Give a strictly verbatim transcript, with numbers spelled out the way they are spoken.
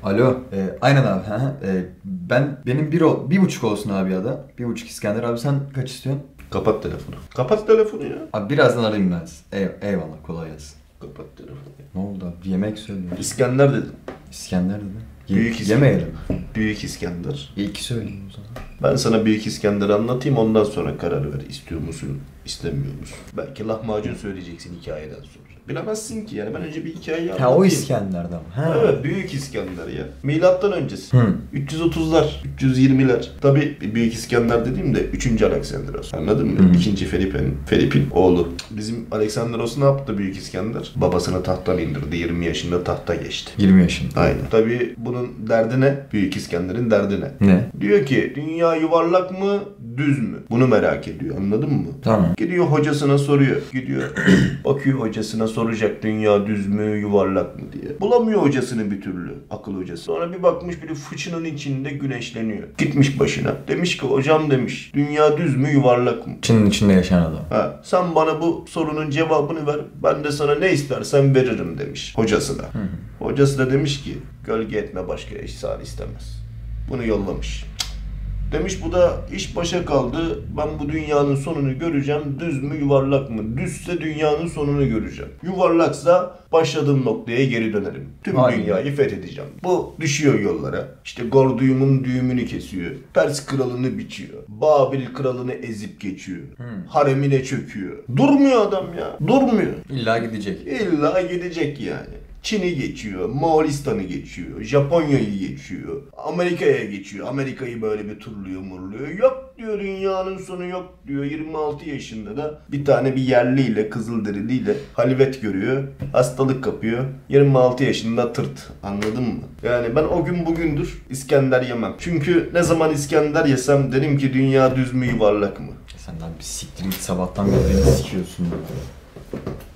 Alo. Ee, aynen abi. Ha. Ee, ben benim bir o, bir buçuk olsun abi ya da. Bir buçuk İskender abi, sen kaç istiyorsun? Kapat telefonu. Kapat telefonu ya. Abi birazdan arayayım ben sizi. Ey, eyvallah, kolay gelsin. Kapat telefonu. Ne oldu abi? Yemek söylüyor. İskender dedim. İskender dedi. Ye- Büyük İskender. Yemeyelim. Büyük İskender. İlki söyleyeyim o zaman. Ben sana Büyük İskender'i anlatayım, ondan sonra karar ver. İstiyor musun, istemiyor musun? Belki lahmacun söyleyeceksin hikayeden sonra. Bilemezsin ki yani, ben önce bir hikayeyi anlatayım. Ha, o İskender'den. Ha. Evet, Büyük İskender ya. Milattan öncesi. Hı. üç yüz otuzlar, üç yüz yirmiler. Tabii Büyük İskender dediğimde üçüncü Aleksandros. Anladın mı? Hı. ikinci. Felip'in, Felip'in oğlu. Bizim Aleksandros ne yaptı Büyük İskender? Babasını tahttan indirdi. yirmi yaşında tahta geçti. yirmi yaşında. Aynen. Tabii bunun derdi ne? Büyük İskender'in derdi ne? Ne? Diyor ki dünya yuvarlak mı, düz mü? Bunu merak ediyor. Anladın mı? Tamam. Gidiyor hocasına soruyor. Gidiyor bakıyor hocasına, soracak dünya düz mü, yuvarlak mı diye. Bulamıyor hocasını bir türlü. Akıl hocası. Sonra bir bakmış bir fıçının içinde güneşleniyor. Gitmiş başına. Demiş ki hocam demiş, dünya düz mü, yuvarlak mı? Çin'in içinde yaşayan adam. Ha, sen bana bu sorunun cevabını ver. Ben de sana ne istersen veririm demiş hocasına. Hı hı. Hocası da demiş ki gölge etme başka ihsan istemez. Bunu yollamış. Demiş bu da iş başa kaldı. Ben bu dünyanın sonunu göreceğim. Düz mü, yuvarlak mı? Düzse dünyanın sonunu göreceğim. Yuvarlaksa başladığım noktaya geri dönerim. Tüm Aynen. dünyayı fethedeceğim. Bu düşüyor yollara. İşte Gorduyum'un düğümünü kesiyor. Pers kralını biçiyor. Babil kralını ezip geçiyor. Hmm. Haremine çöküyor. Durmuyor adam ya. Durmuyor. İlla gidecek. İlla gidecek yani. Çin'i geçiyor, Moğolistan'ı geçiyor, Japonya'yı geçiyor, Amerika'ya geçiyor. Amerika'yı böyle bir turluyor murluyor. Yok diyor, dünyanın sonu yok diyor. yirmi altı yaşında da bir tane bir yerliyle, Kızılderiliyle halvet görüyor. Hastalık kapıyor. yirmi altı yaşında tırt. Anladın mı? Yani ben o gün bugündür İskender yemem. Çünkü ne zaman İskender yesem derim ki dünya düz mü, yuvarlak mı? Senden bir siktir git, sabahtan beri beni sikiyorsun.